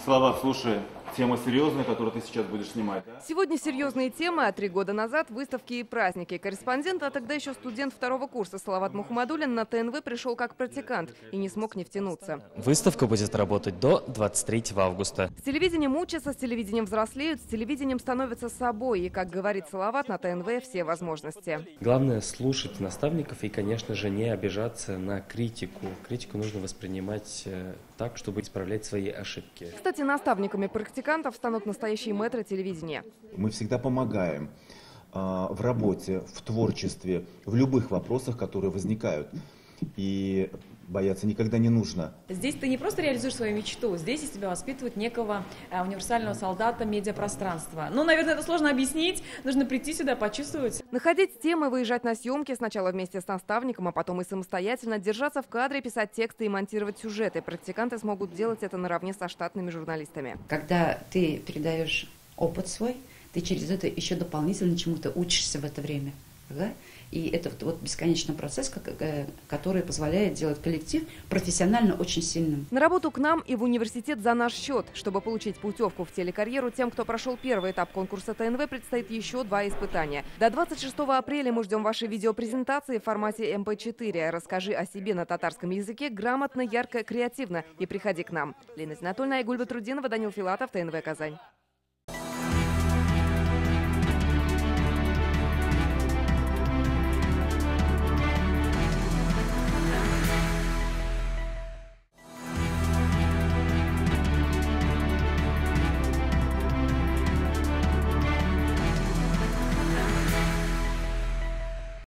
Слова, слушай, тема серьезная, которую ты сейчас будешь снимать, да? Сегодня серьезные темы, а 3 года назад выставки и праздники. Корреспондент, а тогда еще студент 2-го курса Салават Мухаммадуллин на ТНВ пришел как практикант и не смог не втянуться. Выставка будет работать до 23 августа. С телевидением учатся, с телевидением взрослеют, с телевидением становятся собой. И, как говорит Салават, на ТНВ все возможности. Главное слушать наставников и, конечно же, не обижаться на критику. Критику нужно воспринимать так, чтобы исправлять свои ошибки. Кстати, наставниками практикантов станут настоящие мэтры телевидения. Мы всегда помогаем в работе, в творчестве, в любых вопросах, которые возникают. И бояться никогда не нужно. Здесь ты не просто реализуешь свою мечту, здесь из тебя воспитывают некого универсального солдата медиапространства. Ну, наверное, это сложно объяснить, нужно прийти сюда, почувствовать. Находить темы, выезжать на съемки сначала вместе с наставником, а потом и самостоятельно, держаться в кадре, писать тексты и монтировать сюжеты. Практиканты смогут делать это наравне со штатными журналистами. Когда ты передаешь опыт свой, ты через это еще дополнительно чему-то учишься в это время. Да? И это вот бесконечный процесс, который позволяет делать коллектив профессионально очень сильным. На работу к нам и в университет за наш счет. Чтобы получить путевку в телекарьеру, тем, кто прошел первый этап конкурса ТНВ, предстоит еще 2 испытания. До 26 апреля мы ждем вашей видеопрезентации в формате MP4. Расскажи о себе на татарском языке грамотно, ярко, креативно и приходи к нам. Лена Зинатульна, Айгуль Батрудинова, Данил Филатов, ТНВ Казань.